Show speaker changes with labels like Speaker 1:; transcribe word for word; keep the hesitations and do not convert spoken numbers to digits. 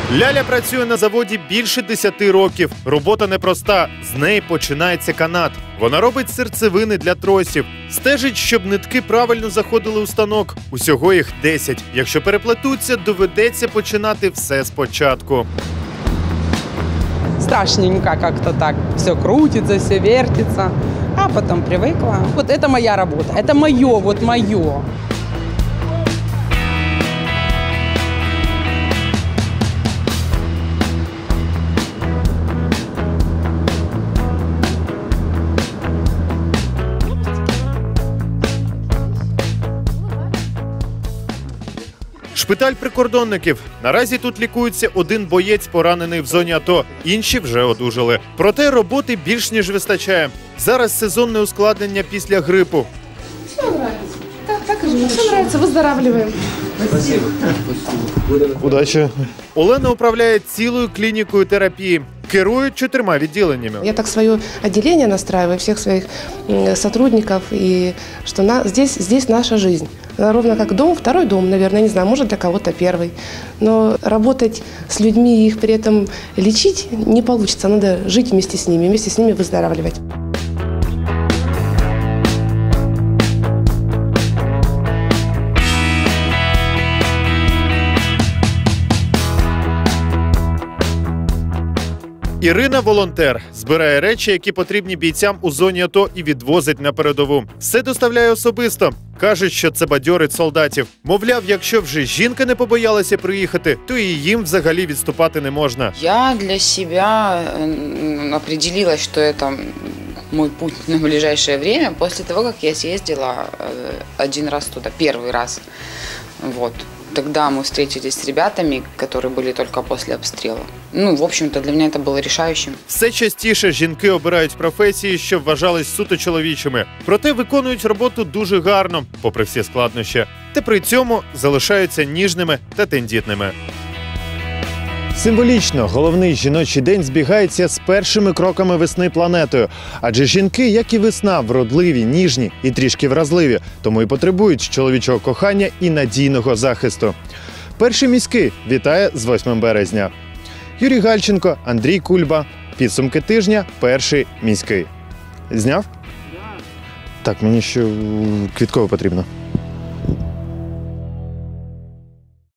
Speaker 1: Ляля працює на заводі більше десяти років. Робота непроста. З неї починається канат. Вона робить серцевини для тросів. Стежить, щоб нитки правильно заходили у станок. Усього їх десять. Якщо переплетуться, доведеться починати все спочатку.
Speaker 2: Страшненько как-то так. Все крутится, все вертится. А потом привыкла. Вот это моя работа. Это мое, вот мое.
Speaker 1: Шпиталь прикордонників. Наразі тут лікується один боєць, поранений в зоні АТО. Інші вже одужали. Проте роботи більш ніж вистачає. Зараз сезонне ускладнення після грипу.
Speaker 3: Все нравится. Так, так и живем. Все нравится, выздоравливаем.
Speaker 4: Спасибо.
Speaker 1: Удачі. Олена управляє цілою клінікою терапії. Керує чотирма відділеннями.
Speaker 3: Я так свое отделение настраиваю, всех своих сотрудников, и что на, здесь, здесь наша жизнь. Она ровно как дом, второй дом, наверное, не знаю, может для кого-то первый. Но работать с людьми и их при этом лечить не получится. Надо жить вместе с ними, вместе с ними выздоравливать.
Speaker 1: Ірина – волонтер. Збирає речі, які потрібні бійцям у зоні АТО, і відвозить на передову. Все доставляє особисто. Кажуть, що це бадьорить солдатів. Мовляв, якщо вже жінка не побоялася приїхати, то і їм взагалі відступати не можна.
Speaker 5: Я для себя определила, что это мой путь на ближайшее время, после того, как я съездила один раз туда, первый раз. Вот. Тогда мы встретились с ребятами, которые были только после обстрела. Ну, в общем-то, для меня это было решающим.
Speaker 1: Все частіше жінки обирають професії, що вважались суто чоловічими. Проте виконують роботу дуже гарно, попри всі складнощі. Та при цьому залишаються ніжними та тендітними. Символічно головний жіночий день збігається з першими кроками весни планетою. Адже жінки, як і весна, вродливі, ніжні і трішки вразливі. Тому і потребують чоловічого кохання і надійного захисту. Перший міський вітає з восьмим березня. Юрій Гальченко, Андрій Кульба. Підсумки тижня. Перший міський. Зняв? Так, мені ще квітково потрібно.